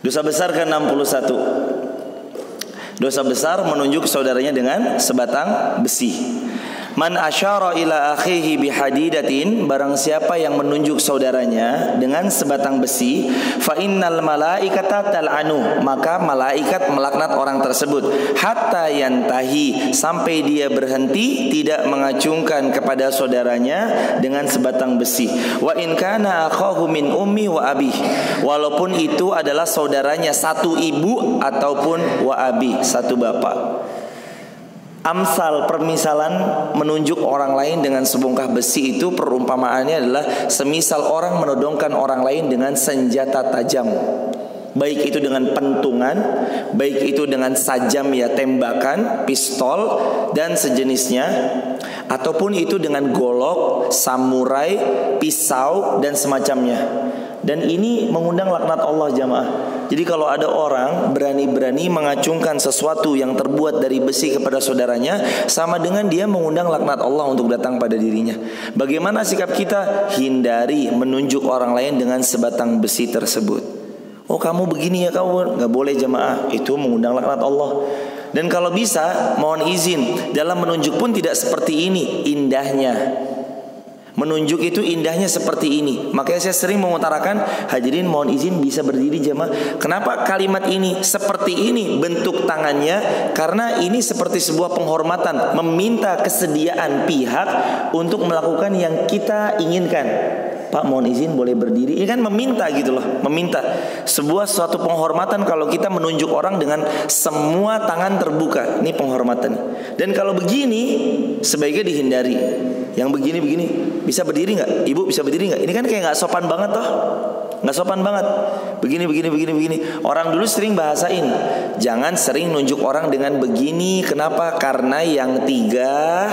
Dosa besar ke-61. Dosa besar menunjuk saudaranya dengan sebatang besi. Man asyara ila akhihi bihadidatin, barang siapa yang menunjuk saudaranya dengan sebatang besi, fa innal malaikata tal'anu, maka malaikat melaknat orang tersebut, hatta yantahi, sampai dia berhenti tidak mengacungkan kepada saudaranya dengan sebatang besi. Wa in kana akhahu min ummi wa abi, walaupun itu adalah saudaranya satu ibu ataupun wa abi, satu bapak. Amsal, permisalan menunjuk orang lain dengan sebongkah besi itu perumpamaannya adalah semisal orang menodongkan orang lain dengan senjata tajam, baik itu dengan pentungan, baik itu dengan sajam ya tembakan, pistol dan sejenisnya, ataupun itu dengan golok, samurai, pisau dan semacamnya. Dan ini mengundang laknat Allah jamaah. Jadi kalau ada orang berani-berani mengacungkan sesuatu yang terbuat dari besi kepada saudaranya, sama dengan dia mengundang laknat Allah untuk datang pada dirinya. Bagaimana sikap kita? Hindari menunjuk orang lain dengan sebatang besi tersebut. Oh kamu begini ya kamu, gak boleh jamaah. Itu mengundang laknat Allah. Dan kalau bisa mohon izin, dalam menunjuk pun tidak seperti ini indahnya. Menunjuk itu indahnya seperti ini. Makanya saya sering mengutarakan, hadirin mohon izin bisa berdiri jemaah. Kenapa kalimat ini seperti ini bentuk tangannya? Karena ini seperti sebuah penghormatan, meminta kesediaan pihak untuk melakukan yang kita inginkan. Pak mohon izin boleh berdiri. Ini kan meminta gitu loh, meminta. Sebuah suatu penghormatan kalau kita menunjuk orang dengan semua tangan terbuka. Ini penghormatan. Dan kalau begini sebaiknya dihindari. Yang begini-begini, bisa berdiri nggak? Ibu bisa berdiri nggak? Ini kan kayak nggak sopan banget toh, nggak sopan banget. Begini. Orang dulu sering bahasain, jangan sering nunjuk orang dengan begini. Kenapa? Karena yang tiga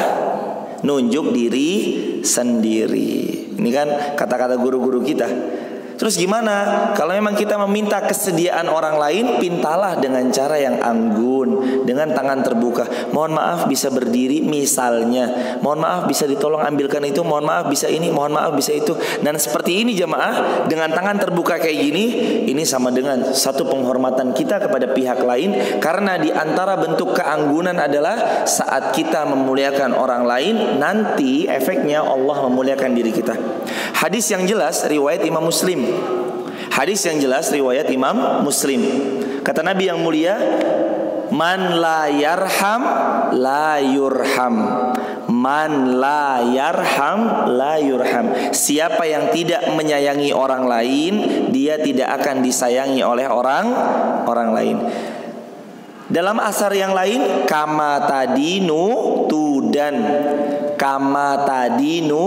nunjuk diri sendiri. Ini kan kata-kata guru-guru kita. Terus gimana? Kalau memang kita meminta kesediaan orang lain, pintalah dengan cara yang anggun, dengan tangan terbuka. Mohon maaf bisa berdiri misalnya. Mohon maaf bisa ditolong ambilkan itu. Mohon maaf bisa ini. Mohon maaf bisa itu. Dan seperti ini jemaah, dengan tangan terbuka kayak gini, ini sama dengan satu penghormatan kita kepada pihak lain. Karena di antara bentuk keanggunan adalah saat kita memuliakan orang lain, nanti efeknya Allah memuliakan diri kita. Hadis yang jelas riwayat Imam Muslim. Hadis yang jelas riwayat Imam Muslim. Kata Nabi yang mulia, man la yarham la yurham. Man la yarham la yurham. Siapa yang tidak menyayangi orang lain, dia tidak akan disayangi oleh orang lain. Dalam asar yang lain, kama tadinu tudan. Kama tadinu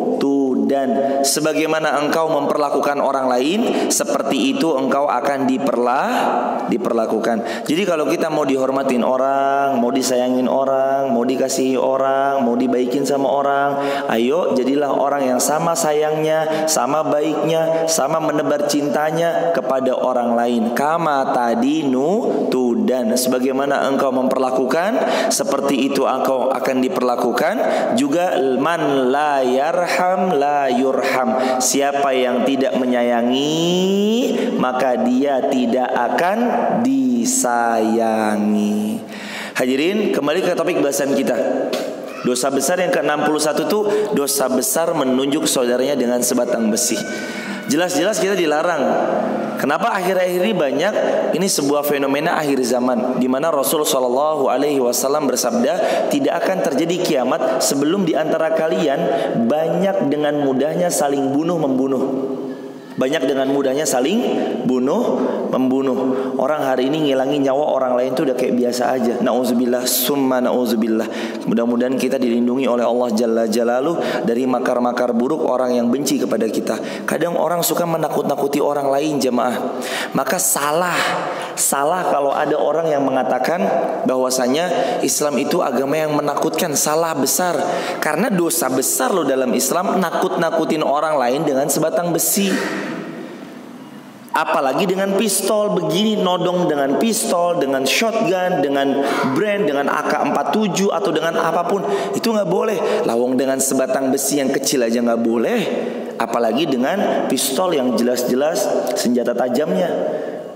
dan sebagaimana engkau memperlakukan orang lain, seperti itu engkau akan diperlakukan. Jadi kalau kita mau dihormatin orang, mau disayangin orang, mau dikasihi orang, mau dibaikin sama orang, ayo jadilah orang yang sama sayangnya, sama baiknya, sama menebar cintanya kepada orang lain. Kama tadinu tudan. Sebagaimana engkau memperlakukan, seperti itu engkau akan diperlakukan. Juga man la yarham la yurham. Siapa yang tidak menyayangi, maka dia tidak akan disayangi. Hadirin, kembali ke topik bahasan kita. Dosa besar yang ke-61 itu dosa besar menunjuk saudaranya dengan sebatang besi. Jelas-jelas kita dilarang. Kenapa akhir-akhir ini banyak? Ini sebuah fenomena akhir zaman, di mana Rasul SAW bersabda, tidak akan terjadi kiamat sebelum di antara kalian banyak dengan mudahnya saling bunuh-membunuh. Banyak dengan mudahnya saling bunuh-membunuh. Orang hari ini ngilangin nyawa orang lain itu udah kayak biasa aja. Nauzubillah summa nauzubillah. Mudah-mudahan kita dilindungi oleh Allah Jalla Jalaluh dari makar-makar buruk orang yang benci kepada kita. Kadang orang suka menakut-nakuti orang lain jemaah. Maka salah kalau ada orang yang mengatakan bahwasanya Islam itu agama yang menakutkan. Salah besar. Karena dosa besar loh dalam Islam nakut-nakutin orang lain dengan sebatang besi. Apalagi dengan pistol begini, nodong dengan pistol, dengan shotgun, dengan brand, dengan AK-47 atau dengan apapun, itu nggak boleh. Lawang dengan sebatang besi yang kecil aja nggak boleh, apalagi dengan pistol yang jelas-jelas senjata tajamnya.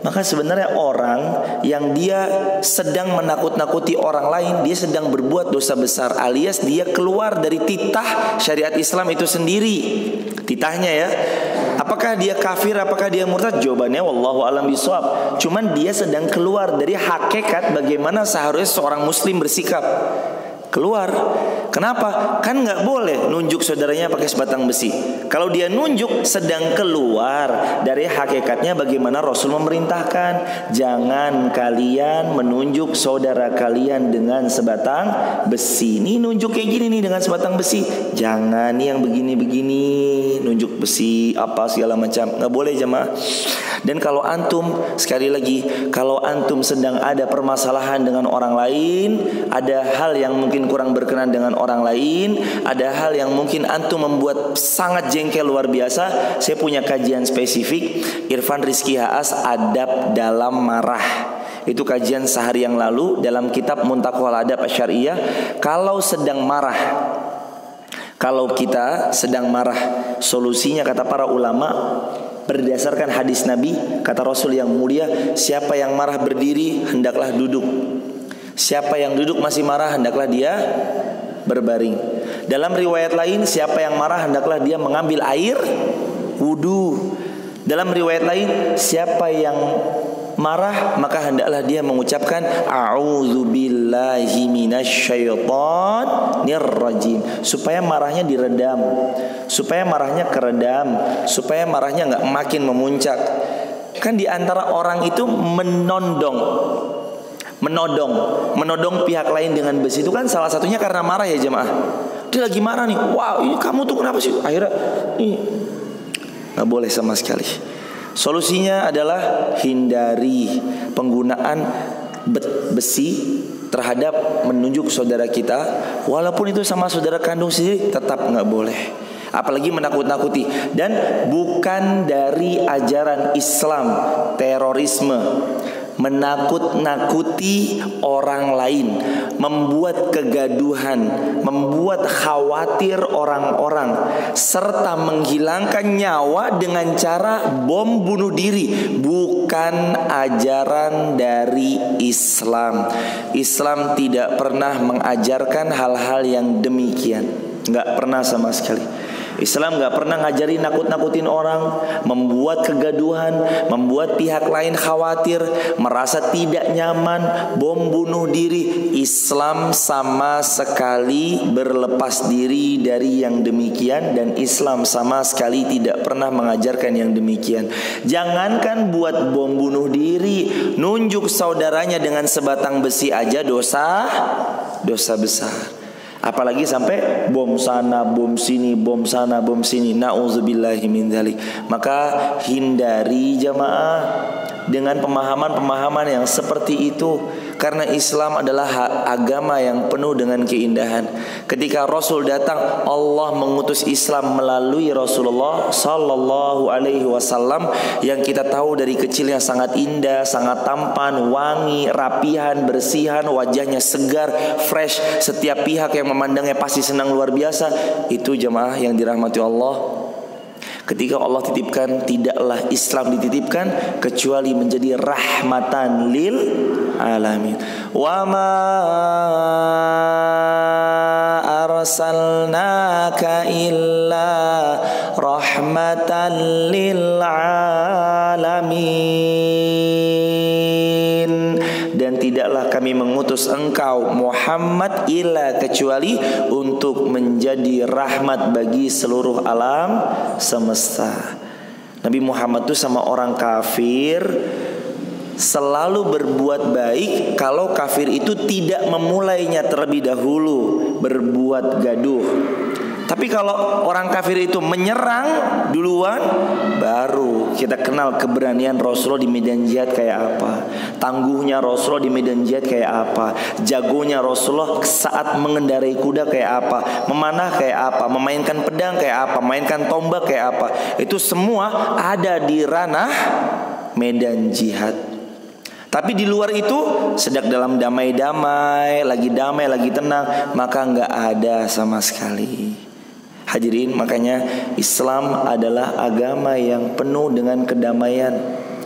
Maka sebenarnya orang yang dia sedang menakut-nakuti orang lain, dia sedang berbuat dosa besar, alias dia keluar dari titah syariat Islam itu sendiri. Titahnya ya, apakah dia kafir, apakah dia murtad? Jawabannya wallahu alam bishawab. Cuman dia sedang keluar dari hakikat bagaimana seharusnya seorang muslim bersikap. Keluar. Kenapa? Kan nggak boleh nunjuk saudaranya pakai sebatang besi. Kalau dia nunjuk, sedang keluar dari hakikatnya bagaimana Rasul memerintahkan. Jangan kalian menunjuk saudara kalian dengan sebatang besi. Ini nunjuk kayak gini nih dengan sebatang besi. Jangan nih yang begini-begini, nunjuk besi apa segala macam. Nggak boleh jemaah. Dan kalau antum, sekali lagi, kalau antum sedang ada permasalahan dengan orang lain, ada hal yang mungkin kurang berkenan dengan orang lain, ada hal yang mungkin antum membuat sangat jengkel luar biasa, saya punya kajian spesifik, Irfan Rizky Haas, Adab Dalam Marah. Itu kajian sehari yang lalu dalam kitab Muntaqal Adab Asy'ariyah. Kalau sedang marah, kalau kita sedang marah, solusinya kata para ulama berdasarkan hadis Nabi, kata Rasul yang mulia, siapa yang marah berdiri hendaklah duduk. Siapa yang duduk masih marah hendaklah dia berbaring. Dalam riwayat lain, siapa yang marah hendaklah dia mengambil air wudu. Dalam riwayat lain, siapa yang marah maka hendaklah dia mengucapkan a'udzubillahi minasyaitonir rajim, supaya marahnya diredam, supaya marahnya keredam, supaya marahnya enggak makin memuncak. Kan di antara orang itu menodong pihak lain dengan besi itu kan salah satunya karena marah ya jemaah. Dia lagi marah nih, wow ini kamu tuh kenapa sih? Akhirnya ini nggak boleh sama sekali. Solusinya adalah hindari penggunaan besi terhadap menunjuk saudara kita, walaupun itu sama saudara kandung sendiri, tetap nggak boleh. Apalagi menakut-nakuti. Dan bukan dari ajaran Islam terorisme, menakut-nakuti orang lain, membuat kegaduhan, membuat khawatir orang-orang, serta menghilangkan nyawa dengan cara bom bunuh diri. Bukan ajaran dari Islam. Islam tidak pernah mengajarkan hal-hal yang demikian. Nggak pernah sama sekali. Islam gak pernah ngajari nakut-nakutin orang, membuat kegaduhan, membuat pihak lain khawatir, merasa tidak nyaman, bom bunuh diri. Islam sama sekali berlepas diri dari yang demikian, dan Islam sama sekali tidak pernah mengajarkan yang demikian. Jangankan buat bom bunuh diri, nunjuk saudaranya dengan sebatang besi aja dosa besar. Apalagi sampai bom sana, bom sini, bom sana, bom sini. Na'udzubillahi min dzalik. Maka hindari jamaah dengan pemahaman-pemahaman yang seperti itu, karena Islam adalah agama yang penuh dengan keindahan. Ketika Rasul datang, Allah mengutus Islam melalui Rasulullah sallallahu alaihi wasallam yang kita tahu dari kecilnya sangat indah, sangat tampan, wangi, rapihan, bersihan, wajahnya segar, fresh. Setiap pihak yang memandangnya pasti senang luar biasa. Itu jemaah yang dirahmati Allah. Ketika Allah titipkan, tidaklah Islam dititipkan kecuali menjadi rahmatan lil alamin. Wa ma arsalnaka illa rahmatan lil alamin. Dan tidaklah kami mengutus engkau Muhammad illa kecuali untuk menjadi rahmat bagi seluruh alam semesta. Nabi Muhammad itu sama orang kafir selalu berbuat baik kalau kafir itu tidak memulainya terlebih dahulu berbuat gaduh. Tapi kalau orang kafir itu menyerang duluan, baru kita kenal keberanian Rasulullah di medan jihad kayak apa, tangguhnya Rasulullah di medan jihad kayak apa, jagonya Rasulullah saat mengendarai kuda kayak apa, memanah kayak apa, memainkan pedang kayak apa, memainkan tombak kayak apa. Itu semua ada di ranah medan jihad. Tapi di luar itu sedang dalam damai-damai, lagi tenang, maka nggak ada sama sekali. Hadirin, makanya Islam adalah agama yang penuh dengan kedamaian.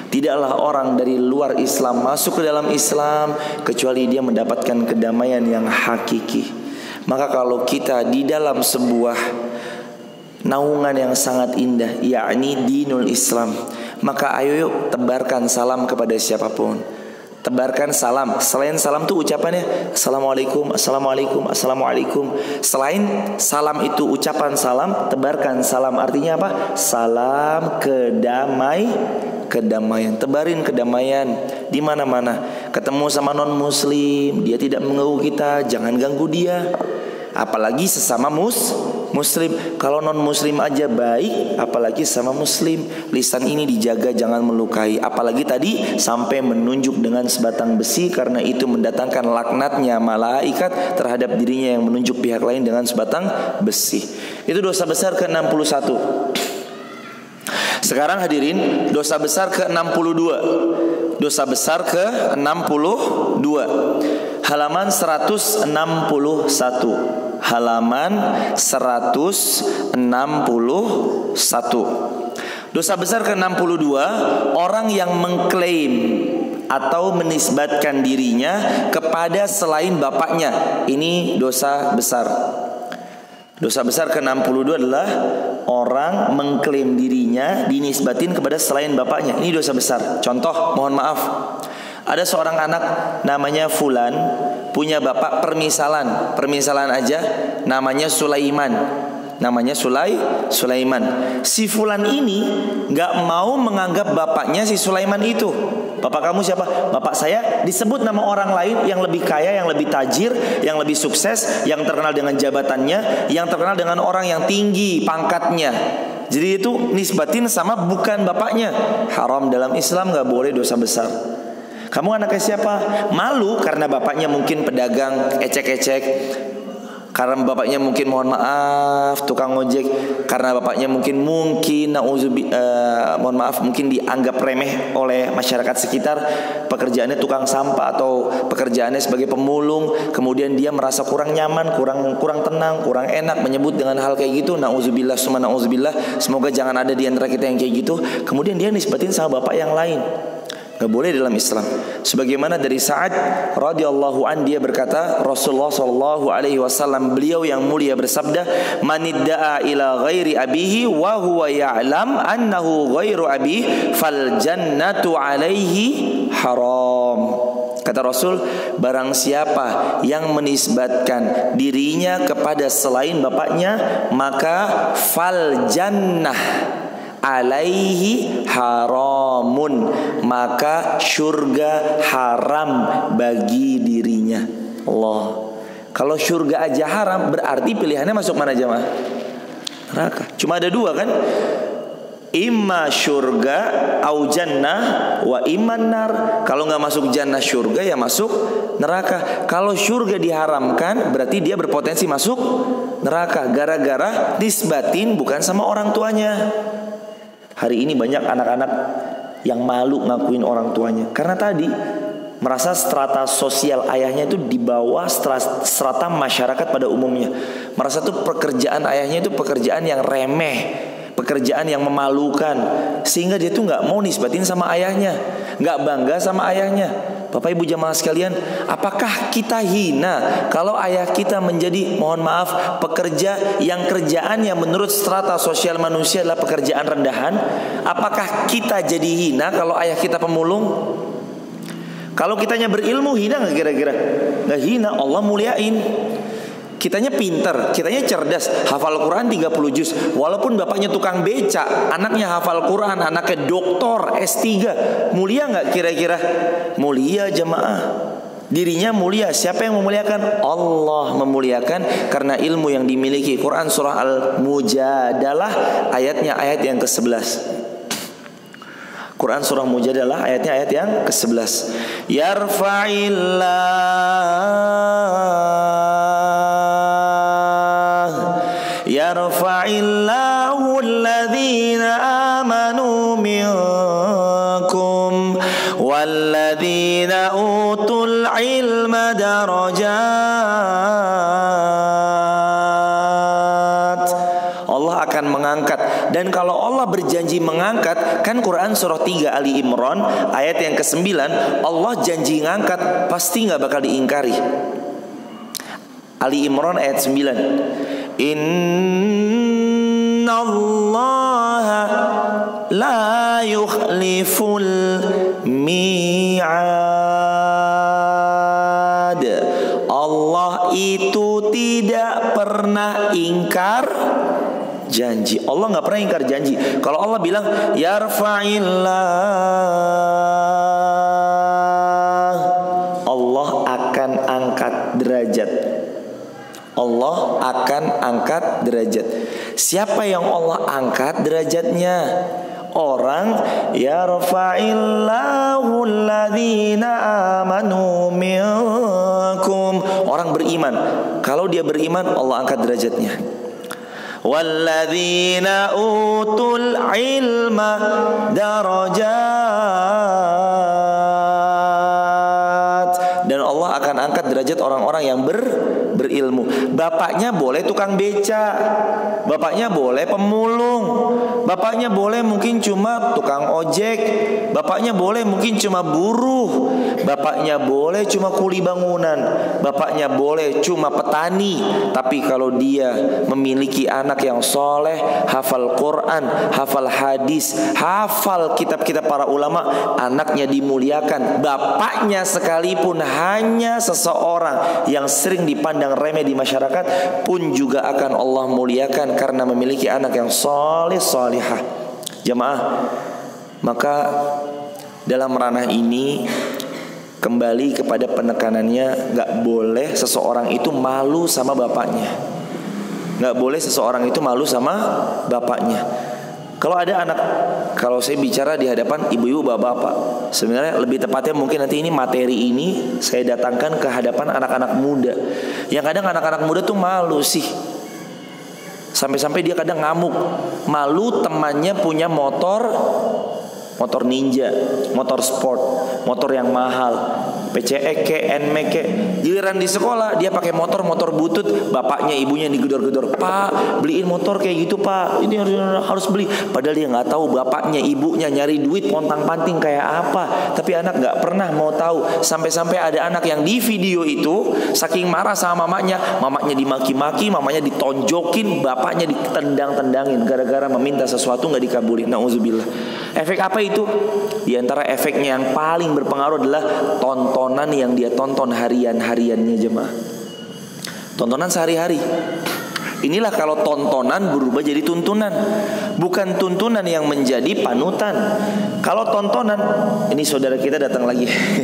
Tidaklah orang dari luar Islam masuk ke dalam Islam kecuali dia mendapatkan kedamaian yang hakiki. Maka kalau kita di dalam sebuah naungan yang sangat indah, yakni dinul Islam, maka ayo yuk tebarkan salam kepada siapapun. Tebarkan salam. Selain salam tuh ucapannya Assalamualaikum, Assalamualaikum, Assalamualaikum. Selain salam itu ucapan salam, tebarkan salam. Artinya apa? Salam kedamaian. Tebarin kedamaian di mana-mana. Ketemu sama non muslim, dia tidak mengganggu kita, jangan ganggu dia. Apalagi sesama muslim. Kalau non muslim aja baik, apalagi sama muslim. Lisan ini dijaga, jangan melukai. Apalagi tadi sampai menunjuk dengan sebatang besi, karena itu mendatangkan laknatnya malaikat terhadap dirinya yang menunjuk pihak lain dengan sebatang besi. Itu dosa besar ke-61. Sekarang hadirin, dosa besar ke-62. Dosa besar ke-62, halaman 161. Halaman 161. Dosa besar ke-62, orang yang mengklaim atau menisbatkan dirinya kepada selain bapaknya. Ini dosa besar. Dosa besar ke-62 adalah orang mengklaim dirinya dinisbatin kepada selain bapaknya. Ini dosa besar. Contoh, mohon maaf, ada seorang anak namanya Fulan, punya bapak permisalan aja, namanya Sulaiman. Namanya Sulaiman. Si Fulan ini gak mau menganggap bapaknya si Sulaiman itu. Bapak kamu siapa? Bapak saya disebut nama orang lain yang lebih kaya, yang lebih tajir, yang lebih sukses, yang terkenal dengan jabatannya, yang terkenal dengan orang yang tinggi pangkatnya. Jadi itu nisbatin sama bukan bapaknya. Haram dalam Islam, gak boleh, dosa besar. Kamu anaknya siapa? Malu karena bapaknya mungkin pedagang ecek-ecek, karena bapaknya mungkin mohon maaf tukang ojek, karena bapaknya mungkin mohon maaf mungkin dianggap remeh oleh masyarakat sekitar, pekerjaannya tukang sampah atau pekerjaannya sebagai pemulung, kemudian dia merasa kurang nyaman, kurang tenang, kurang enak menyebut dengan hal kayak gitu. Nauzubillah summa nauzubillah, semoga jangan ada di antara kita yang kayak gitu. Kemudian dia nisbatin sama bapak yang lain. Gak boleh dalam Islam. Sebagaimana dari Sa'ad radhiyallahu an, dia berkata, Rasulullah sallallahu alaihi wasallam, beliau yang mulia bersabda, "Manidda'a ila ghairi abihi wa huwa ya'lam annahu ghairu abi fal jannatu alaihi haram." Kata Rasul, barang siapa yang menisbatkan dirinya kepada selain bapaknya, maka fal jannah alaihi haramun, maka surga haram bagi dirinya. Allah. Kalau surga aja haram, berarti pilihannya masuk mana jemaah? Neraka. Cuma ada dua kan? Imma surga au jannah wa imman nar. Kalau nggak masuk jannah surga, ya masuk neraka. Kalau surga diharamkan, berarti dia berpotensi masuk neraka gara-gara nisbatin bukan sama orang tuanya. Hari ini banyak anak-anak yang malu ngakuin orang tuanya, karena tadi merasa strata sosial ayahnya itu di bawah strata masyarakat pada umumnya. Merasa tuh pekerjaan ayahnya itu pekerjaan yang remeh, pekerjaan yang memalukan, sehingga dia tuh nggak mau nisbatin sama ayahnya, nggak bangga sama ayahnya. Bapak ibu jamaah sekalian, apakah kita hina kalau ayah kita menjadi, mohon maaf, pekerja yang kerjaannya menurut strata sosial manusia adalah pekerjaan rendahan? Apakah kita jadi hina kalau ayah kita pemulung? Kalau kitanya berilmu, hina nggak kira-kira? Nggak hina, Allah muliain. Kitanya pinter, kitanya cerdas, hafal Quran 30 juz. Walaupun bapaknya tukang beca, anaknya hafal Quran, anaknya doktor S3. Mulia nggak kira-kira? Mulia jemaah. Dirinya mulia. Siapa yang memuliakan? Allah memuliakan karena ilmu yang dimiliki. Quran surah Al-Mujadalah ayatnya ayat yang ke-11. Quran surah Mujadalah ayatnya ayat yang ke-11. Yarfa'illahu alladhina amanu minkum walladhina utul ilma darajat. Allah akan mengangkat, dan kalau Allah berjanji mengangkat, kan Quran surah 3 Ali Imran ayat yang ke-9, Allah janji ngangkat pasti gak bakal diingkari. Ali Imran ayat 9, Innallaha la yukhliful mi'ad. Allah itu tidak pernah ingkar janji. Allah gak pernah ingkar janji. Kalau Allah bilang yarfa'illah, Allah akan angkat derajat. Allah akan angkat derajat. Siapa yang Allah angkat derajatnya? Orang yarfa'illahu alladhina amanu minkum, orang beriman. Kalau dia beriman, Allah angkat derajatnya. Walladzina utul ilma darajat, dan Allah akan angkat derajat orang-orang yang berilmu. Bapaknya boleh tukang beca, bapaknya boleh pemulung, bapaknya boleh mungkin cuma tukang ojek, bapaknya boleh mungkin cuma buruh, bapaknya boleh cuma kuli bangunan, bapaknya boleh cuma petani. Tapi kalau dia memiliki anak yang soleh, hafal Quran, hafal hadis, hafal kitab-kitab para ulama, anaknya dimuliakan. Bapaknya sekalipun hanya seseorang yang sering dipandang remeh di masyarakat pun juga akan Allah muliakan karena memiliki anak yang soleh solihah. Jamaah, maka dalam ranah ini kembali kepada penekanannya, gak boleh seseorang itu malu sama bapaknya. Gak boleh seseorang itu malu sama bapaknya. Kalau ada anak, kalau saya bicara di hadapan ibu-ibu, bapak-bapak, sebenarnya lebih tepatnya mungkin nanti ini materi ini saya datangkan ke hadapan anak-anak muda. Yang kadang anak-anak muda tuh malu sih, sampai-sampai dia kadang ngamuk, malu temannya punya motor ninja, motor sport, motor yang mahal, PCX ke, NMAX ke. Giliran di sekolah dia pakai motor butut, bapaknya ibunya digedor-gedor, "Pak, beliin motor kayak gitu, Pak. Ini harus beli." Padahal dia nggak tahu bapaknya ibunya nyari duit pontang-panting kayak apa. Tapi anak nggak pernah mau tahu. Sampai-sampai ada anak yang di video itu saking marah sama mamanya dimaki-maki, mamanya ditonjokin, bapaknya ditendang-tendangin gara-gara meminta sesuatu nggak dikabulin. Nauzubillah. Efek apa itu? Di antara efeknya yang paling berpengaruh adalah tontonan yang dia tonton hariannya jemaah. Tontonan sehari-hari. Inilah kalau tontonan berubah jadi tuntunan, bukan tuntunan yang menjadi panutan. Kalau tontonan, ini saudara kita datang lagi.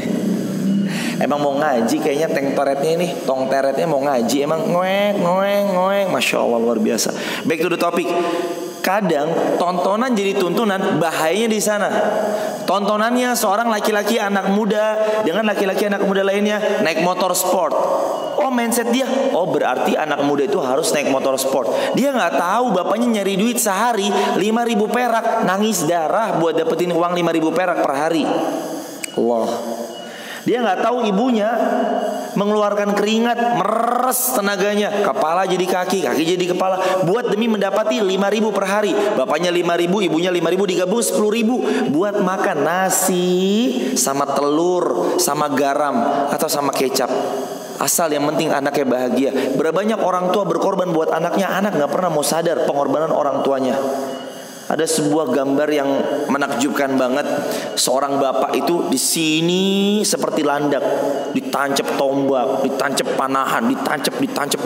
Emang mau ngaji kayaknya tong teretnya mau ngaji, emang ngoeng, Masya Allah luar biasa. Back to the topic. Kadang tontonan jadi tuntunan, bahayanya di sana. Tontonannya seorang laki-laki anak muda dengan laki-laki anak muda lainnya naik motor sport. Oh, mindset dia, oh berarti anak muda itu harus naik motor sport. Dia nggak tahu bapaknya nyari duit sehari 5.000 perak, nangis darah buat dapetin uang 5.000 perak per hari. Allah. Dia nggak tahu ibunya mengeluarkan keringat, meres tenaganya, kepala jadi kaki jadi kepala, buat demi mendapati 5.000 per hari. Bapaknya 5.000, ibunya 5.000, digabung 10.000 buat makan nasi sama telur, sama garam atau sama kecap. Asal yang penting anaknya bahagia. Berapa banyak orang tua berkorban buat anaknya, anak nggak pernah mau sadar pengorbanan orang tuanya. Ada sebuah gambar yang menakjubkan banget. Seorang bapak itu di sini seperti landak, ditancap tombak, ditancap panahan, ditancap.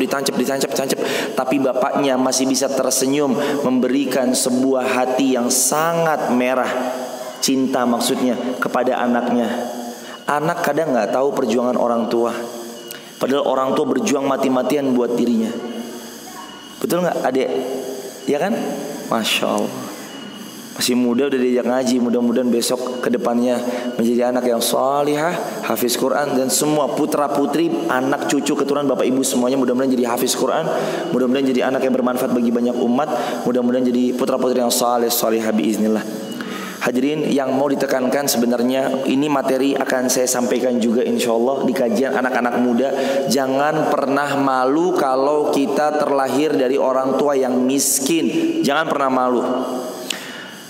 Tapi bapaknya masih bisa tersenyum, memberikan sebuah hati yang sangat merah, cinta maksudnya kepada anaknya. Anak kadang nggak tahu perjuangan orang tua, padahal orang tua berjuang mati-matian buat dirinya. Betul nggak, adik? Ya kan? Masya Allah. Masih muda udah diajak ngaji. Mudah-mudahan besok ke depannya menjadi anak yang salihah, hafiz Quran, dan semua putra putri, anak cucu keturunan bapak ibu semuanya mudah-mudahan jadi hafiz Quran, mudah-mudahan jadi anak yang bermanfaat bagi banyak umat, mudah-mudahan jadi putra putri yang saleh salihah biiznillah. Hadirin yang mau ditekankan, sebenarnya ini materi akan saya sampaikan juga insyaallah di kajian anak-anak muda. Jangan pernah malu kalau kita terlahir dari orang tua yang miskin. Jangan pernah malu.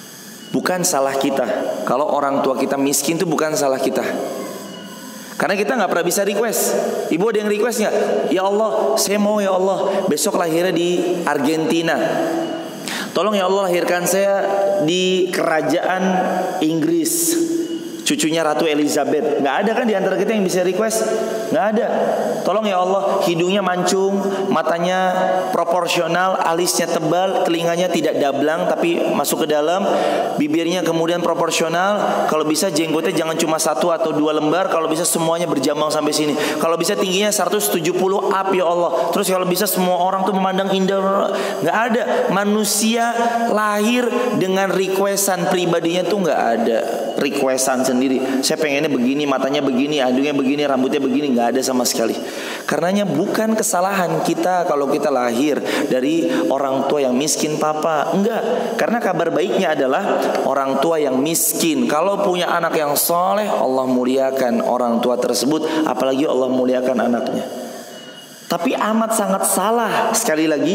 Bukan salah kita. Kalau orang tua kita miskin itu bukan salah kita. Karena kita nggak pernah bisa request. Ibu ada yang request nggak? Ya Allah, saya mau ya Allah besok lahirnya di Argentina. Tolong ya Allah lahirkan saya di kerajaan Inggris, cucunya Ratu Elizabeth. Nggak ada kan di antara kita yang bisa request? Nggak ada. Tolong ya Allah hidungnya mancung, matanya proporsional, alisnya tebal, telinganya tidak dablang tapi masuk ke dalam, bibirnya kemudian proporsional. Kalau bisa jenggotnya jangan cuma 1 atau 2 lembar, kalau bisa semuanya berjambang sampai sini. Kalau bisa tingginya 170 up ya Allah. Terus kalau bisa semua orang tuh memandang indah. Nggak ada. Manusia lahir dengan requestan pribadinya tuh nggak ada. Requestan sendiri. Saya pengennya begini, matanya begini, hidungnya begini, rambutnya begini. Nggak ada sama sekali. Karenanya bukan kesalahan kita kalau kita lahir dari orang tua yang miskin papa. Enggak. Karena kabar baiknya adalah orang tua yang miskin kalau punya anak yang soleh, Allah muliakan orang tua tersebut. Apalagi Allah muliakan anaknya. Tapi amat sangat salah. Sekali lagi,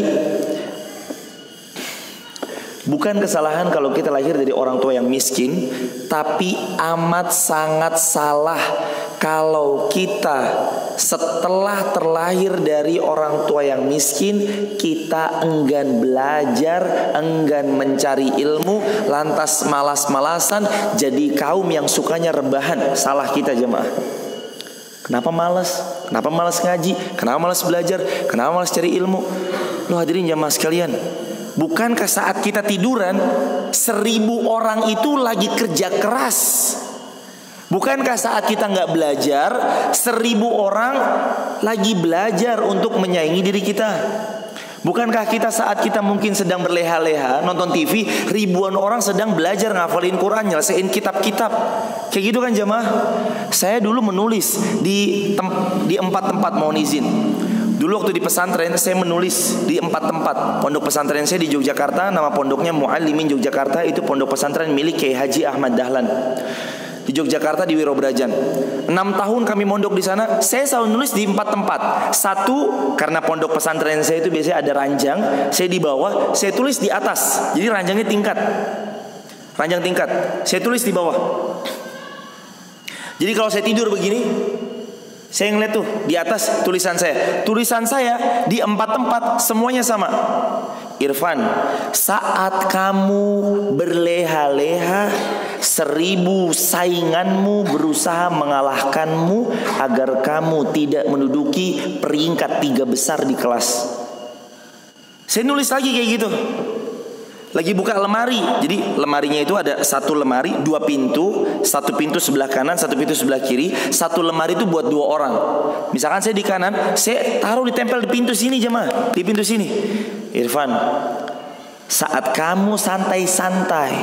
bukan kesalahan kalau kita lahir dari orang tua yang miskin, tapi amat sangat salah kalau kita setelah terlahir dari orang tua yang miskin, kita enggan belajar, enggan mencari ilmu, lantas malas-malasan jadi kaum yang sukanya rebahan. Salah kita jemaah. Kenapa malas? Kenapa malas ngaji? Kenapa malas belajar? Kenapa malas cari ilmu? Loh hadirin jemaah sekalian, bukankah saat kita tiduran 1000 orang itu lagi kerja keras? Bukankah saat kita nggak belajar 1000 orang lagi belajar untuk menyaingi diri kita? Bukankah kita saat kita mungkin sedang berleha-leha nonton TV, ribuan orang sedang belajar ngafalin Quran, nyelesain kitab-kitab? Kayak gitu kan jemaah? Saya dulu menulis di 4 tempat, mohon izin. Dulu waktu di pesantren saya menulis di 4 tempat. Pondok pesantren saya di Yogyakarta, nama pondoknya Muallimin Yogyakarta, itu pondok pesantren milik Kiai Haji Ahmad Dahlan di Yogyakarta di Wirobrajan. 6 tahun kami mondok di sana. Saya selalu nulis di 4 tempat. 1, karena pondok pesantren saya itu biasanya ada ranjang, saya di bawah, saya tulis di atas. Jadi ranjangnya tingkat. Ranjang tingkat. Saya tulis di bawah. Jadi kalau saya tidur begini, saya ngeliat tuh di atas tulisan saya. Tulisan saya di 4 tempat semuanya sama. Irfan, saat kamu berleha-leha, 1000 sainganmu berusaha mengalahkanmu agar kamu tidak menduduki peringkat 3 besar di kelas. Saya nulis lagi kayak gitu. Lagi buka lemari. Jadi lemarinya itu ada 1 lemari, 2 pintu, 1 pintu sebelah kanan, 1 pintu sebelah kiri. 1 lemari itu buat 2 orang. Misalkan saya di kanan, saya taruh ditempel di pintu sini jemaah, di pintu sini. Irfan, saat kamu santai-santai,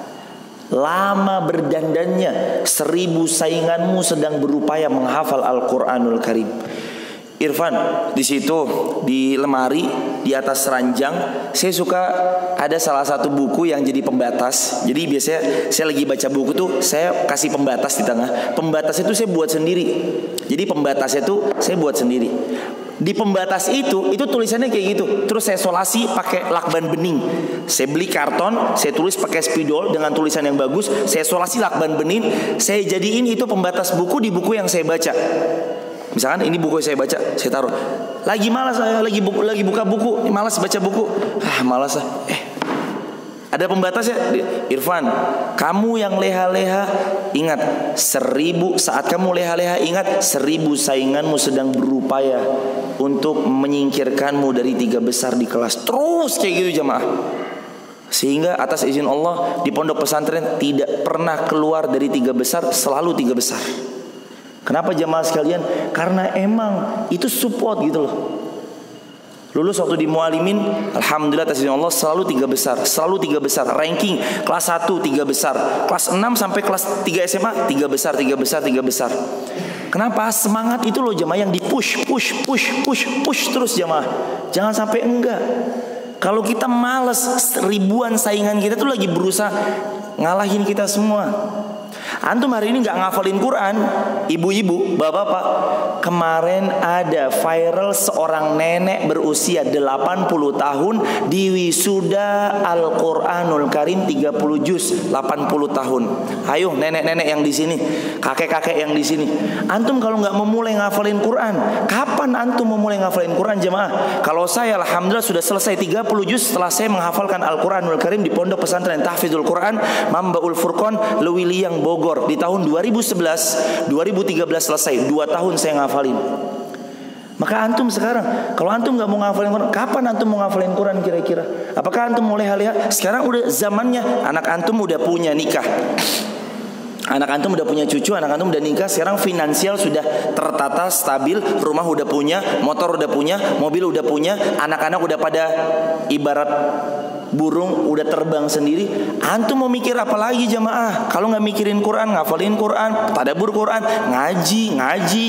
lama berdandannya, 1000 sainganmu sedang berupaya menghafal Al-Quranul Karim. Irfan, di situ di lemari di atas ranjang, saya suka ada salah satu buku yang jadi pembatas. Jadi biasanya saya lagi baca buku tuh saya kasih pembatas di tengah. Pembatas itu saya buat sendiri. Jadi pembatasnya tuh saya buat sendiri. Di pembatas itu tulisannya kayak gitu. Terus saya solasi pakai lakban bening. Saya beli karton, saya tulis pakai spidol dengan tulisan yang bagus. Saya solasi lakban bening. Saya jadiin itu pembatas buku di buku yang saya baca. Misalkan ini buku saya baca, saya taruh. Lagi malas saya, lagi buka buku, malas baca buku. Malas ah. Ada pembatasnya. Irfan, kamu yang leha-leha, ingat 1000 saat kamu leha-leha, ingat 1000 sainganmu sedang berupaya untuk menyingkirkanmu dari 3 besar di kelas. Terus kayak gitu jemaah. Sehingga atas izin Allah di pondok pesantren tidak pernah keluar dari 3 besar, selalu 3 besar. Kenapa jemaah sekalian? Karena emang itu support gitu loh. Lulus waktu di Muallimin, alhamdulillah atas izin Allah selalu 3 besar, selalu 3 besar. Ranking kelas 1 3 besar, kelas 6 sampai kelas 3 SMA 3 besar, 3 besar, 3 besar. Kenapa? Semangat itu loh jemaah yang push terus jemaah. Jangan sampai enggak. Kalau kita males, ribuan saingan kita tuh lagi berusaha ngalahin kita semua. Antum hari ini gak ngafalin Quran, ibu-ibu, bapak-bapak, kemarin ada viral seorang nenek berusia 80 tahun di wisuda Al-Quranul Karim 30 juz, 80 tahun. Ayo nenek-nenek yang di sini, kakek-kakek yang di sini, antum kalau nggak memulai ngafalin Quran, kapan antum memulai ngafalin Quran jemaah? Kalau saya alhamdulillah sudah selesai 30 juz setelah saya menghafalkan Al-Quranul Karim di Pondok Pesantren Tahfidzul Quran Mambaul Furqon Lewiliang Bogor di tahun 2011, 2013 selesai, 2 tahun saya ngafalin. Maka antum sekarang, kalau antum nggak mau ngafalin Quran, kapan antum mau ngafalin Quran kira-kira? Apakah antum mulai hal-hal? Sekarang udah zamannya, anak antum udah punya nikah, anak antum udah punya cucu, anak antum udah nikah. Sekarang finansial sudah tertata, stabil, rumah udah punya, motor udah punya, mobil udah punya, anak-anak udah pada ibarat burung udah terbang sendiri. Antum mau mikir apa lagi jamaah? Kalau nggak mikirin Quran, ngafalin Quran, tadabbur Quran, ngaji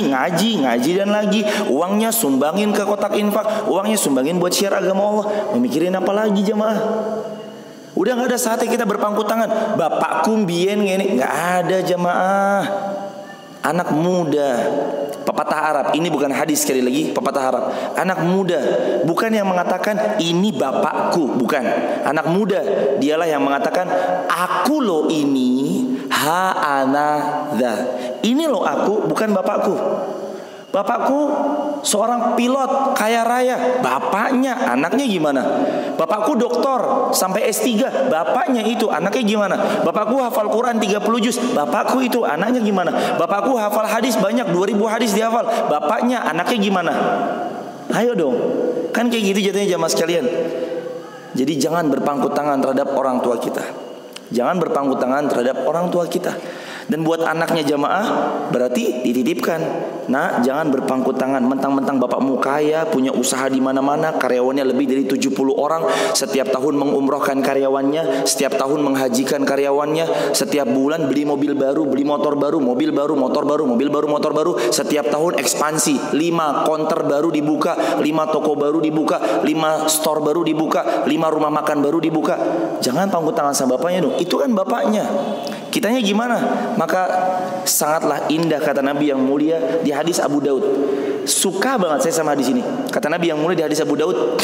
dan lagi. Uangnya sumbangin ke kotak infak, uangnya sumbangin buat syiar agama Allah. Mau mikirin apa lagi jamaah? Udah nggak ada saatnya kita berpangku tangan. Bapakku mbien ngene, nggak ada jamaah. Anak muda, pepatah Arab, ini bukan hadis, sekali lagi pepatah Arab. Anak muda bukan yang mengatakan ini bapakku, bukan. Anak muda dialah yang mengatakan aku lo ini, ha ana dha. Ini lo aku, bukan bapakku. Bapakku seorang pilot kaya raya, bapaknya, anaknya gimana? Bapakku doktor sampai S3, bapaknya itu, anaknya gimana? Bapakku hafal Quran 30 juz, bapakku itu, anaknya gimana? Bapakku hafal hadis banyak, 2000 hadis dihafal, bapaknya, anaknya gimana? Ayo dong, kan kayak gitu jatuhnya jamaah sekalian. Jadi jangan berpangku tangan terhadap orang tua kita. Jangan berpangku tangan terhadap orang tua kita. Dan buat anaknya jamaah berarti dititipkan. Nah, jangan berpangku tangan mentang-mentang bapakmu kaya, punya usaha di mana-mana, karyawannya lebih dari 70 orang, setiap tahun mengumrohkan karyawannya, setiap tahun menghajikan karyawannya, setiap bulan beli mobil baru, beli motor baru, mobil baru, motor baru, mobil baru, motor baru, setiap tahun ekspansi, 5 counter baru dibuka, 5 toko baru dibuka, 5 store baru dibuka, 5 rumah makan baru dibuka. Jangan pangku tangan sama bapaknya dong. Itu kan bapaknya. Kitanya gimana? Maka sangatlah indah kata Nabi yang mulia di hadis Abu Daud. Suka banget saya sama hadis ini. Kata Nabi yang mulia di hadis Abu Daud,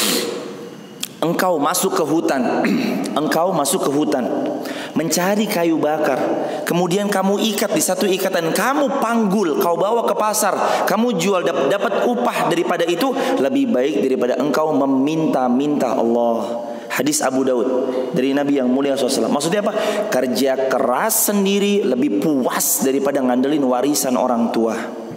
engkau masuk ke hutan, engkau masuk ke hutan, mencari kayu bakar, kemudian kamu ikat di satu ikatan, kamu panggul, kau bawa ke pasar, kamu jual, dapat upah daripada itu, lebih baik daripada engkau meminta-minta Allah. Hadis Abu Daud dari Nabi yang mulia SAW. Maksudnya apa? Kerja keras sendiri lebih puas daripada ngandelin warisan orang tua.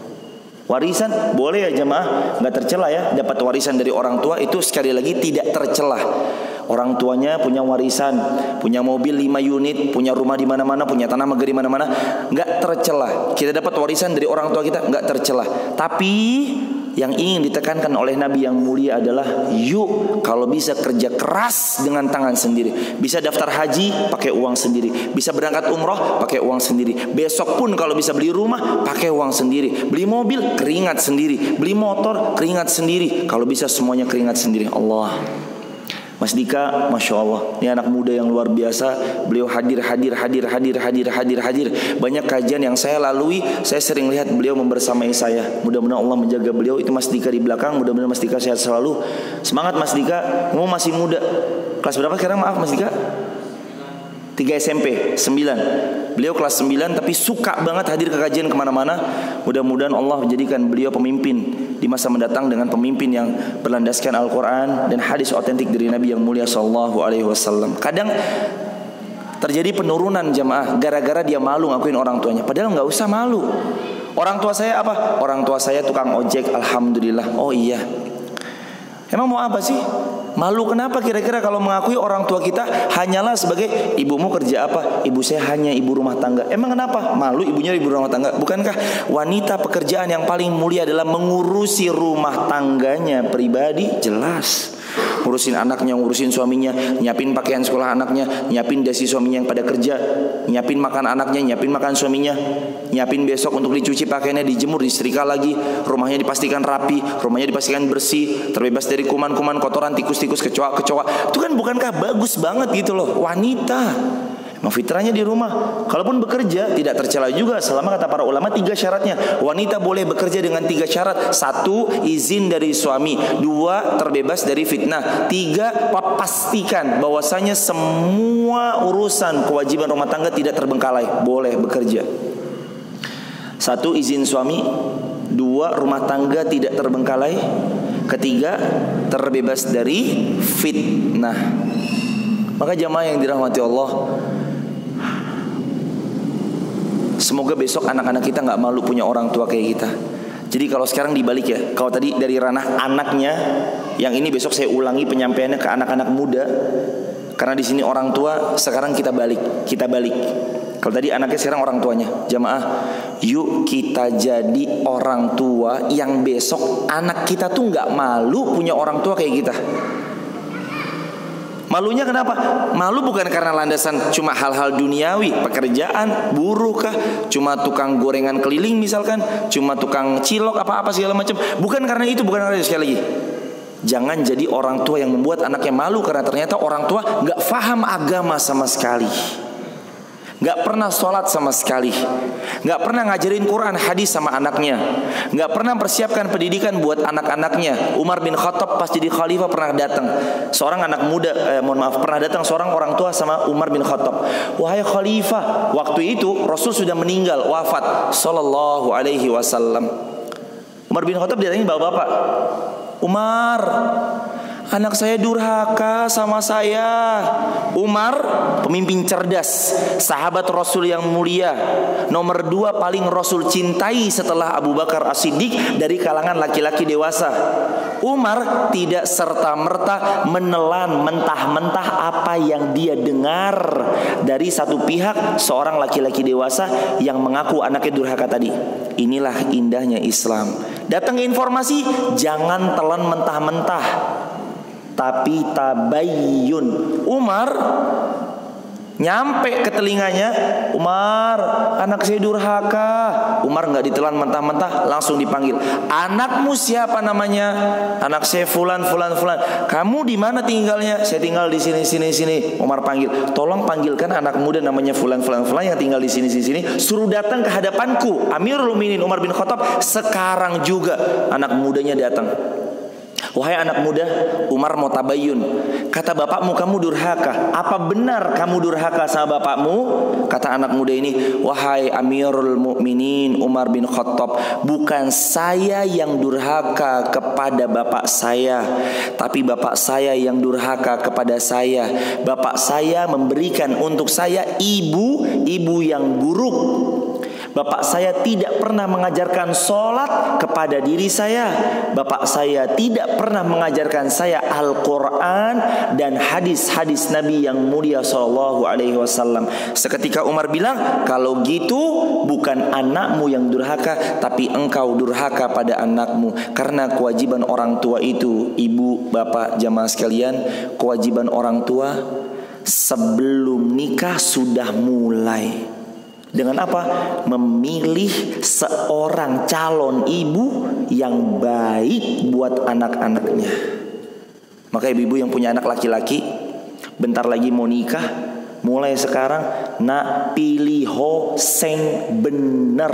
Warisan boleh ya jemaah, nggak tercela ya. Dapat warisan dari orang tua itu sekali lagi tidak tercela. Orang tuanya punya warisan, punya mobil 5 unit, punya rumah di mana-mana, punya tanah negeri di mana-mana, nggak tercela. Kita dapat warisan dari orang tua kita, nggak tercela. Tapi yang ingin ditekankan oleh Nabi yang mulia adalah yuk kalau bisa kerja keras dengan tangan sendiri. Bisa daftar haji pakai uang sendiri, bisa berangkat umroh pakai uang sendiri. Besok pun kalau bisa beli rumah pakai uang sendiri, beli mobil keringat sendiri, beli motor keringat sendiri. Kalau bisa semuanya keringat sendiri. Allah. Mas Dika, Masya Allah, ini anak muda yang luar biasa. Beliau hadir. Banyak kajian yang saya lalui, saya sering lihat beliau membersamai saya. Mudah-mudahan Allah menjaga beliau. Itu Mas Dika di belakang, mudah-mudahan Mas Dika sehat selalu. Semangat Mas Dika, kamu masih muda. Kelas berapa sekarang maaf Mas Dika? 3 SMP, 9. Beliau kelas 9 tapi suka banget hadir ke kajian kemana-mana. Mudah-mudahan Allah menjadikan beliau pemimpin di masa mendatang dengan pemimpin yang berlandaskan Al-Quran dan hadis otentik dari Nabi yang mulia SAW. Kadang terjadi penurunan jamaah gara-gara dia malu ngakuin orang tuanya. Padahal nggak usah malu. Orang tua saya apa? Orang tua saya tukang ojek, alhamdulillah. Oh iya. Emang mau apa sih? Malu kenapa kira-kira kalau mengakui orang tua kita hanyalah sebagai ibumu kerja apa? Ibu saya hanya ibu rumah tangga. Emang kenapa? Malu ibunya ibu rumah tangga. Bukankah wanita pekerjaan yang paling mulia adalah mengurusi rumah tangganya pribadi? Jelas. Ngurusin anaknya, ngurusin suaminya, nyiapin pakaian sekolah anaknya, nyiapin dasi suaminya yang pada kerja, nyiapin makan anaknya, nyiapin makan suaminya, nyiapin besok untuk dicuci pakaiannya, dijemur, disetrika lagi, rumahnya dipastikan rapi, rumahnya dipastikan bersih, terbebas dari kuman-kuman, kotoran, tikus-tikus, kecoa-kecoa. Itu kan bukankah bagus banget gitu loh, wanita. Memang fitrahnya di rumah. Kalaupun bekerja tidak tercela juga, selama kata para ulama 3 syaratnya. Wanita boleh bekerja dengan 3 syarat. 1, izin dari suami. 2, terbebas dari fitnah. 3, pastikan bahwasanya semua urusan kewajiban rumah tangga tidak terbengkalai. Boleh bekerja. 1, izin suami. 2, rumah tangga tidak terbengkalai. 3, terbebas dari fitnah. Maka jamaah yang dirahmati Allah, semoga besok anak-anak kita gak malu punya orang tua kayak kita. Jadi kalau sekarang dibalik ya, kalau tadi dari ranah anaknya, yang ini besok saya ulangi penyampaiannya ke anak-anak muda. Karena di sini orang tua, sekarang kita balik. Kalau tadi anaknya, sekarang orang tuanya. Jamaah, yuk kita jadi orang tua yang besok anak kita tuh gak malu punya orang tua kayak kita. Malunya kenapa? Malu bukan karena landasan cuma hal-hal duniawi, pekerjaan, buruh kah, cuma tukang gorengan keliling misalkan, cuma tukang cilok apa-apa segala macam. Bukan karena itu, bukan karena itu. Sekali lagi, jangan jadi orang tua yang membuat anaknya malu karena ternyata orang tua gak paham agama sama sekali, gak pernah sholat sama sekali, gak pernah ngajarin Quran hadis sama anaknya, gak pernah persiapkan pendidikan buat anak-anaknya. Umar bin Khattab pas jadi khalifah pernah datang seorang anak muda, pernah datang seorang orang tua sama Umar bin Khattab. Wahai khalifah, waktu itu Rasul sudah meninggal, wafat sallallahu alaihi wasallam. Umar bin Khattab datangin bapak-bapak. Umar, anak saya durhaka sama saya. Umar, pemimpin cerdas, sahabat Rasul yang mulia, nomor 2 paling Rasul cintai setelah Abu Bakar As-Siddiq dari kalangan laki-laki dewasa. Umar tidak serta-merta menelan mentah-mentah apa yang dia dengar dari satu pihak seorang laki-laki dewasa yang mengaku anaknya durhaka tadi. Inilah indahnya Islam. Datang informasi, jangan telan mentah-mentah, tapi tabayyun. Umar nyampe ke telinganya, Umar, anak saya durhaka. Umar nggak ditelan mentah-mentah, langsung dipanggil. Anakmu siapa namanya? Anak saya fulan. Kamu di mana tinggalnya? Saya tinggal di sini. Umar panggil, tolong panggilkan anak muda namanya fulan yang tinggal di sini. Suruh datang ke hadapanku. Amirul Mukminin Umar bin Khattab sekarang juga. Anak mudanya datang. Wahai anak muda, Umar mau tabayyun. Kata bapakmu kamu durhaka. Apa benar kamu durhaka sama bapakmu? Kata anak muda ini, wahai Amirul Mukminin Umar bin Khattab, bukan saya yang durhaka kepada bapak saya, tapi bapak saya yang durhaka kepada saya. Bapak saya memberikan untuk saya ibu yang buruk. Bapak saya tidak pernah mengajarkan sholat kepada diri saya. Bapak saya tidak pernah mengajarkan saya Al-Quran dan hadis-hadis Nabi yang mulia Sallallahu Alaihi Wasallam. Seketika Umar bilang, kalau gitu bukan anakmu yang durhaka, tapi engkau durhaka pada anakmu. Karena kewajiban orang tua itu, ibu, bapak, jamaah sekalian, kewajiban orang tua sebelum nikah sudah mulai. Dengan apa? Memilih seorang calon ibu yang baik buat anak-anaknya. Maka ibu-ibu yang punya anak laki-laki, bentar lagi mau nikah, mulai sekarang nak pilih sing bener.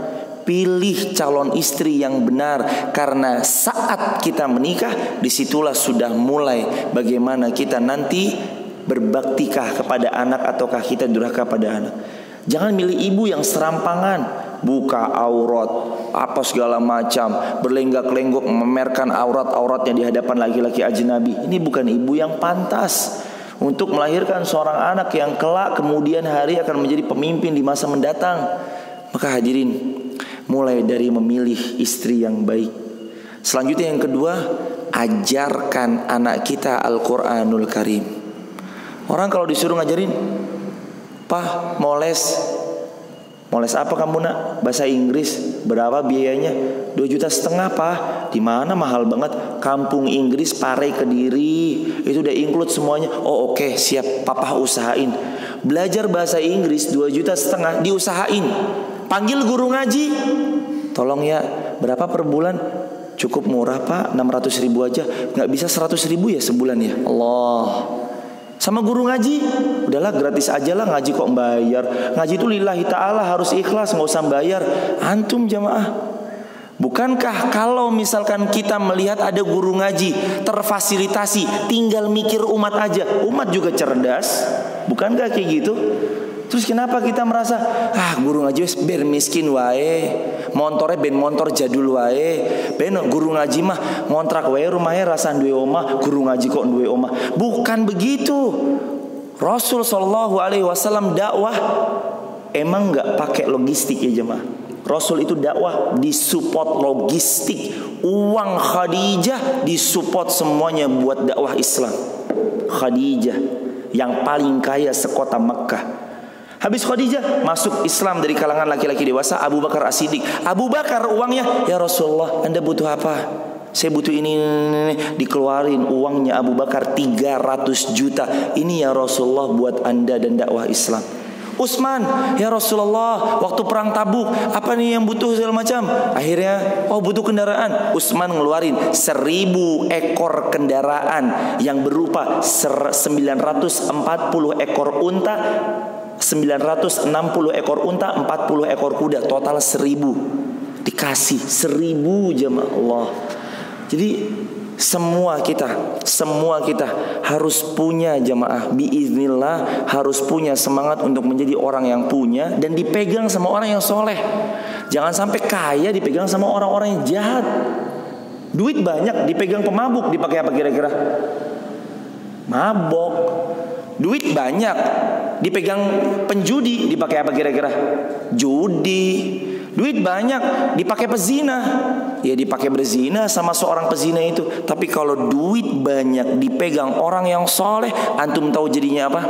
Pilih calon istri yang benar. Karena saat kita menikah, disitulah sudah mulai bagaimana kita nanti berbaktikah kepada anak ataukah kita durhaka pada anak. Jangan milih ibu yang serampangan, buka aurat, apa segala macam, berlenggak-lenggok memamerkan aurat-auratnya di hadapan laki-laki ajnabi. Ini bukan ibu yang pantas untuk melahirkan seorang anak yang kelak kemudian hari akan menjadi pemimpin di masa mendatang. Maka hadirin, mulai dari memilih istri yang baik. Selanjutnya yang kedua, ajarkan anak kita Al-Quranul Karim. Orang kalau disuruh ngajarin, Pak, mau les apa kamu nak? Bahasa Inggris. Berapa biayanya? 2,5 juta Pak. Di mana mahal banget? Kampung Inggris, Pare, Kediri. Itu udah include semuanya. Oh oke, siap, papa usahain. Belajar bahasa Inggris 2,5 juta diusahain. Panggil guru ngaji. Tolong ya, berapa per bulan? Cukup murah Pak, 600.000 aja. Gak bisa 100.000 ya sebulan ya? Allah. Sama guru ngaji, udahlah gratis aja lah, ngaji kok bayar. Ngaji itu lillahi ta'ala, harus ikhlas, nggak usah bayar. Antum jamaah, bukankah kalau misalkan kita melihat ada guru ngaji terfasilitasi, tinggal mikir umat aja, umat juga cerdas? Bukankah kayak gitu? Terus kenapa kita merasa guru ngaji wis ben miskin wae, montore ben montor jadul wae, ben guru ngaji mah ngontrak wae rumahnya rasa duwe omah, guru ngaji kok duwe omah. Bukan begitu. Rasul sallallahu alaihi wasallam dakwah emang nggak pakai logistik ya jemaah. Rasul itu dakwah disupport logistik, uang Khadijah disupport semuanya buat dakwah Islam. Khadijah yang paling kaya sekota Mekah. Habis Khadijah masuk Islam dari kalangan laki-laki dewasa Abu Bakar As-Siddiq. Abu Bakar uangnya, ya Rasulullah, Anda butuh apa? Saya butuh ini. Dikeluarin uangnya Abu Bakar 300 juta. Ini ya Rasulullah buat Anda dan dakwah Islam. Utsman, ya Rasulullah, waktu perang Tabuk, apa nih yang butuh segala macam. Akhirnya, butuh kendaraan. Utsman ngeluarin 1000 ekor kendaraan yang berupa 940 ekor unta, 960 ekor unta, 40 ekor kuda, total 1000. Dikasih 1000 jemaah Allah. Jadi semua kita harus punya jemaah, biiznillah, harus punya semangat untuk menjadi orang yang punya dan dipegang sama orang yang soleh. Jangan sampai kaya dipegang sama orang-orang yang jahat. Duit banyak dipegang pemabuk, dipakai apa kira-kira? Mabok. Duit banyak dipegang penjudi, dipakai apa kira-kira? Judi. Duit banyak dipakai pezina, ya dipakai berzina sama seorang pezina itu. Tapi kalau duit banyak dipegang orang yang soleh, antum tahu jadinya apa?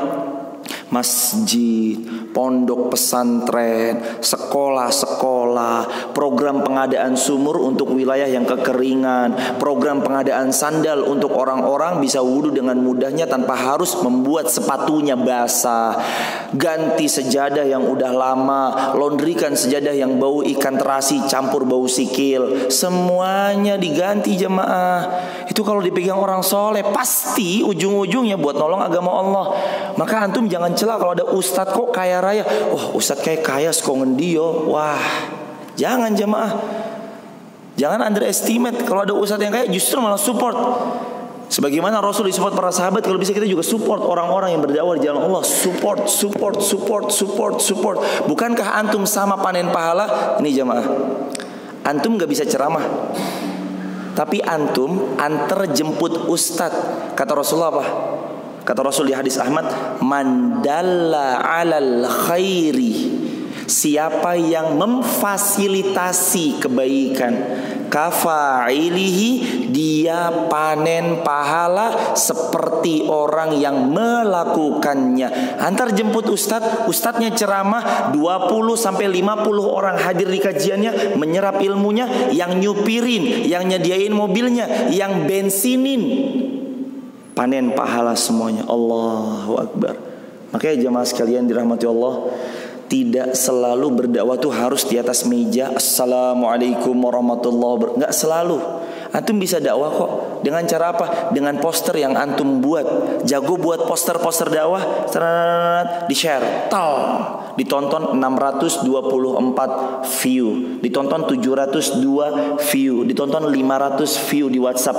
Masjid, pondok pesantren, sekolah-sekolah, program pengadaan sumur untuk wilayah yang kekeringan, program pengadaan sandal untuk orang-orang bisa wudhu dengan mudahnya tanpa harus membuat sepatunya basah, ganti sejadah yang udah lama, laundrykan sejadah yang bau ikan terasi campur bau sikil, semuanya diganti jemaah. Itu kalau dipegang orang soleh pasti ujung-ujungnya buat nolong agama Allah. Maka antum jangan celah kalau ada ustadz kok kaya raya. Ustadz kayak kaya sekongen dia. Wah, jangan jemaah. Jangan underestimate. Kalau ada ustadz yang kaya justru malah support. Sebagaimana Rasul disupport para sahabat, kalau bisa kita juga support orang-orang yang berdakwah di jalan Allah. Support. Bukankah antum sama panen pahala? Ini jemaah, antum gak bisa ceramah, tapi antum antar jemput ustadz. Kata Rasulullah apa? Kata Rasul di hadis Ahmad, man dalla 'alal khairi, siapa yang memfasilitasi kebaikan, kafa'ilihi, dia panen pahala seperti orang yang melakukannya. Antar jemput ustadz, ustadznya ceramah, 20 sampai 50 orang hadir di kajiannya, menyerap ilmunya, yang nyupirin, yang nyediain mobilnya, yang bensinin, panen pahala semuanya. Allahu Akbar. Makanya jemaah sekalian dirahmati Allah, tidak selalu berdakwah tuh harus di atas meja assalamualaikum warahmatullahi wabarakatuh. Nggak selalu. Antum bisa dakwah kok dengan cara apa? Dengan poster yang antum buat. Jago buat poster-poster dakwah, di share, ditonton 624 view, ditonton 702 view, ditonton 500 view di WhatsApp.